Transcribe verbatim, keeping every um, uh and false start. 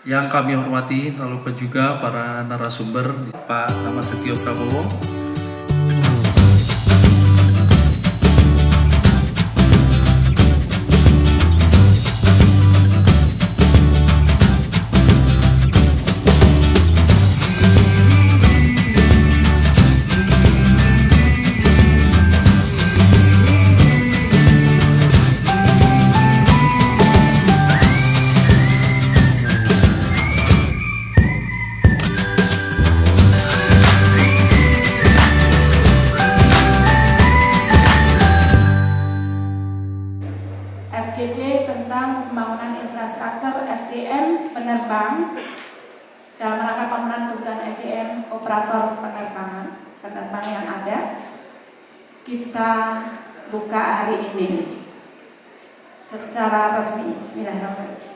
Yang kami hormati, tak lupa juga para narasumber, Pak Ahmad Setio Prabowo, F G D tentang Pembangunan Infrastruktur S D M Penerbang dalam rangka pemenuhan kebutuhan S D M Operator Penerbangan, penerbang yang ada, kita buka hari ini secara resmi. Bismillahirrahmanirrahim.